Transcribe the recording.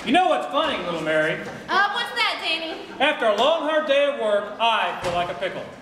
You know what's funny, little Mary? What's that, Danny? After a long, hard day at work, I feel like a pickle.